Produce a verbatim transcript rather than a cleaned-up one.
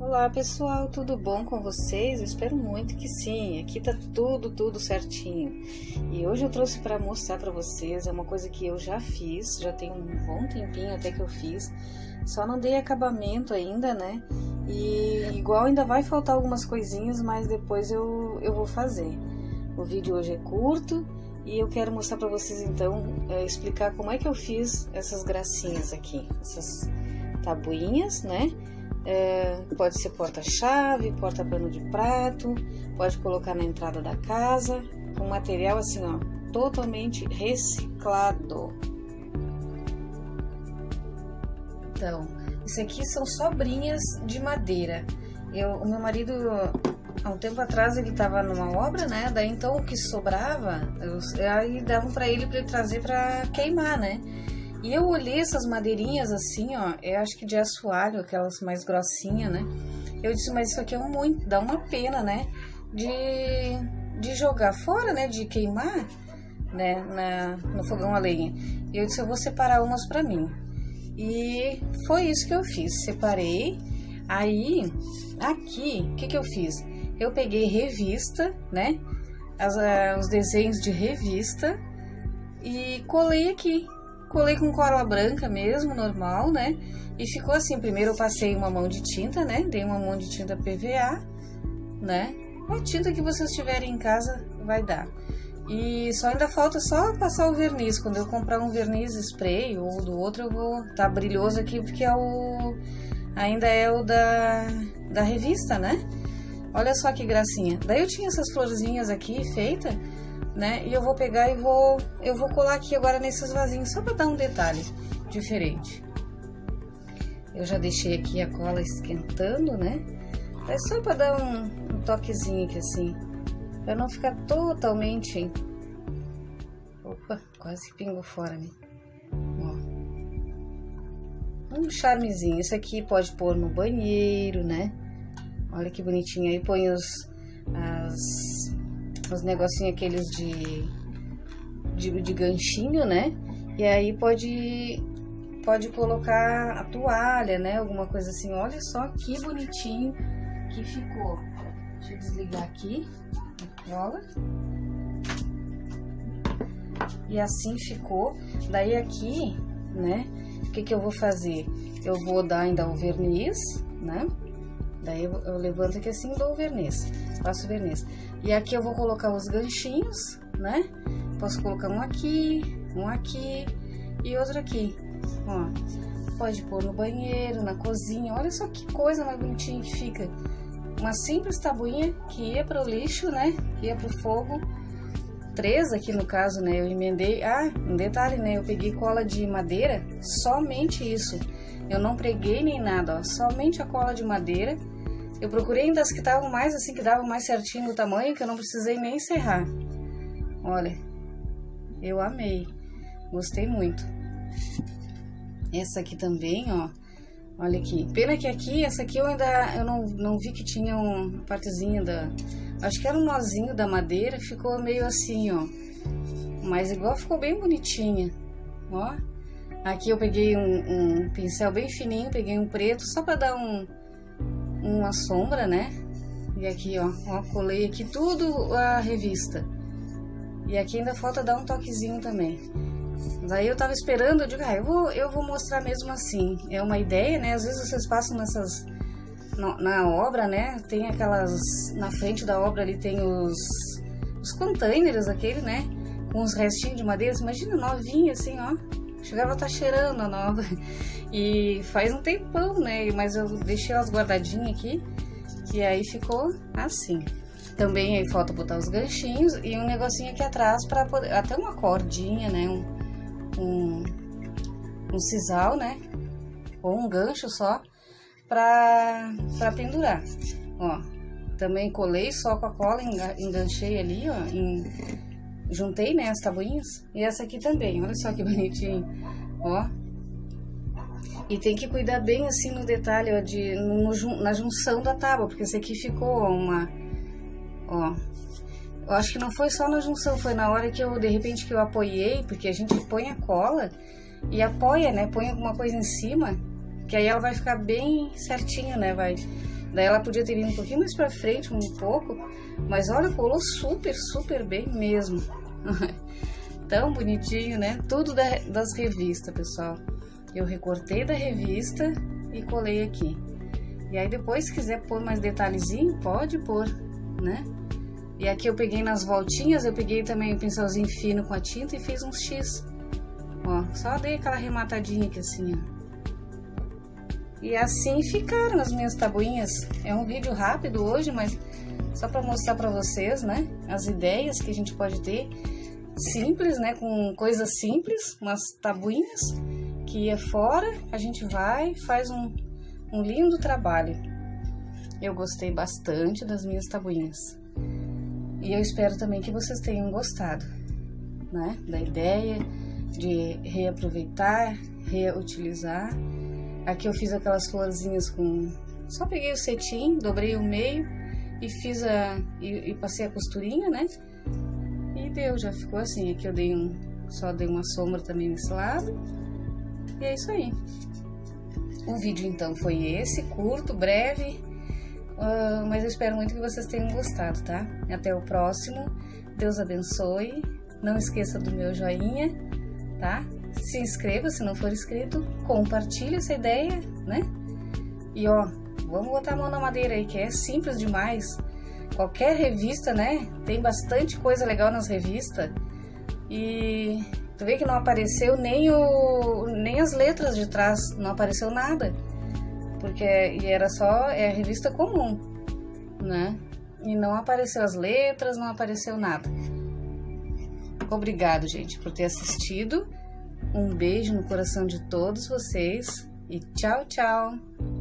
Olá pessoal, tudo bom com vocês? Eu espero muito que sim, aqui tá tudo, tudo certinho. E hoje eu trouxe para mostrar para vocês, é uma coisa que eu já fiz, já tem um bom tempinho até que eu fiz, só não dei acabamento ainda, né? E igual ainda vai faltar algumas coisinhas, mas depois eu, eu vou fazer. O vídeo hoje é curto e eu quero mostrar para vocês então, é, explicar como é que eu fiz essas gracinhas aqui, essas tabuinhas, né? É, pode ser porta-chave, porta-pano de prato, pode colocar na entrada da casa, com material assim, ó, totalmente reciclado. Então, isso aqui são sobrinhas de madeira. Eu, o meu marido, há um tempo atrás, ele tava numa obra, né? Daí então o que sobrava, eu, aí davam para ele para ele trazer para queimar, né? E eu olhei essas madeirinhas assim, ó, eu acho que de assoalho, aquelas mais grossinhas, né? Eu disse, mas isso aqui é muito, dá uma pena, né? De, de jogar fora, né? De queimar, né? Na, no fogão a lenha. E eu disse, eu vou separar umas pra mim. E foi isso que eu fiz, separei. Aí, aqui, o que que eu fiz? Eu peguei revista, né? As, uh, os desenhos de revista e colei aqui. Colei com cola branca mesmo, normal, né? E ficou assim, primeiro eu passei uma mão de tinta, né? Dei uma mão de tinta P V A, né? A tinta que vocês tiverem em casa vai dar. E só ainda falta só passar o verniz. Quando eu comprar um verniz spray ou do outro, eu vou... Tá brilhoso aqui porque é o... ainda é o da, da revista, né? Olha só que gracinha. Daí eu tinha essas florzinhas aqui feitas, né? E eu vou pegar e vou, eu vou colar aqui agora nesses vasinhos, só para dar um detalhe diferente. Eu já deixei aqui a cola esquentando, né? É só para dar um, um toquezinho aqui assim, para não ficar totalmente... Opa, quase pingou fora, né? Ó. Um charmezinho. Isso aqui pode pôr no banheiro, né? Olha que bonitinho. Aí põe os... as... os negocinhos aqueles de, de, de ganchinho, né? E aí pode, pode colocar a toalha, né? Alguma coisa assim. Olha só que bonitinho que ficou. Deixa eu desligar aqui a cola. E assim ficou. Daí aqui, né? O que que eu vou fazer? Eu vou dar ainda o verniz, né? Daí eu, eu levanto aqui assim e dou o verniz. Faço o verniz. E aqui eu vou colocar os ganchinhos, né? Posso colocar um aqui, um aqui e outro aqui. Ó, pode pôr no banheiro, na cozinha. Olha só que coisa mais bonitinha que fica. Uma simples tabuinha que ia para o lixo, né? Que ia para o fogo. Três aqui no caso, né? Eu emendei. Ah, um detalhe, né? Eu peguei cola de madeira, somente isso. Eu não preguei nem nada, ó. Somente a cola de madeira. Eu procurei ainda as que estavam mais assim, que davam mais certinho no tamanho, que eu não precisei nem serrar. Olha, eu amei, gostei muito. Essa aqui também, ó, olha aqui. Pena que aqui, essa aqui eu ainda eu não, não vi que tinha uma partezinha da... Acho que era um nozinho da madeira, ficou meio assim, ó. Mas igual ficou bem bonitinha, ó. Aqui eu peguei um, um pincel bem fininho, peguei um preto, só pra dar um... uma sombra, né? E aqui, ó, ó, colei aqui tudo a revista. E aqui ainda falta dar um toquezinho também. Daí eu tava esperando, eu digo, ah, eu vou, eu vou mostrar mesmo assim. É uma ideia, né? Às vezes vocês passam nessas... Na, na obra, né? Tem aquelas... Na frente da obra ali tem os... Os containers, aquele, né? Com os restinhos de madeira. Imagina, novinha assim, ó. Chegava a estar cheirando a nova. E faz um tempão, né? Mas eu deixei elas guardadinhas aqui. E aí ficou assim. Também aí falta botar os ganchinhos e um negocinho aqui atrás para poder... Até uma cordinha, né? Um, um, um sisal, né? Ou um gancho só pra, pra pendurar. Ó, também colei só com a cola, enganchei ali, ó. Em, juntei, né, as tabuinhas. E essa aqui também, olha só que bonitinho. Ó. E tem que cuidar bem assim no detalhe, ó, de, no, na junção da tábua, porque esse aqui ficou uma... Ó. Eu acho que não foi só na junção, foi na hora que eu, de repente, que eu apoiei, porque a gente põe a cola e apoia, né, põe alguma coisa em cima, que aí ela vai ficar bem certinho, né, vai... Daí ela podia ter vindo um pouquinho mais pra frente, um pouco, mas olha, colou super, super bem mesmo. Tão bonitinho, né? Tudo da, das revistas, pessoal. Eu recortei da revista e colei aqui. E aí depois, se quiser pôr mais detalhezinho, pode pôr, né? E aqui eu peguei nas voltinhas, eu peguei também um pincelzinho fino com a tinta e fiz um X. Ó, só dei aquela arrematadinha aqui assim, ó. E assim ficaram as minhas tabuinhas. É um vídeo rápido hoje, mas só para mostrar para vocês, né? As ideias que a gente pode ter. Simples, né? Com coisas simples, umas tabuinhas que ia fora, a gente vai e faz um, um lindo trabalho. Eu gostei bastante das minhas tabuinhas. E eu espero também que vocês tenham gostado, né? Da ideia de reaproveitar, reutilizar. Aqui eu fiz aquelas florzinhas com... Só peguei o cetim, dobrei o meio e fiz a... E, e passei a costurinha, né? E deu, já ficou assim. Aqui eu dei um... Só dei uma sombra também nesse lado. E é isso aí. O vídeo então foi esse, curto, breve. Uh, mas eu espero muito que vocês tenham gostado, tá? Até o próximo. Deus abençoe. Não esqueça do meu joinha, tá? Se inscreva se não for inscrito. Compartilhe essa ideia, né? E ó, vamos botar a mão na madeira aí, que é simples demais. Qualquer revista, né? Tem bastante coisa legal nas revistas. E tu vê que não apareceu nem, o, nem as letras de trás, não apareceu nada. Porque e era só é a revista comum, né? E não apareceu as letras, não apareceu nada. Obrigado, gente, por ter assistido. Um beijo no coração de todos vocês e tchau, tchau!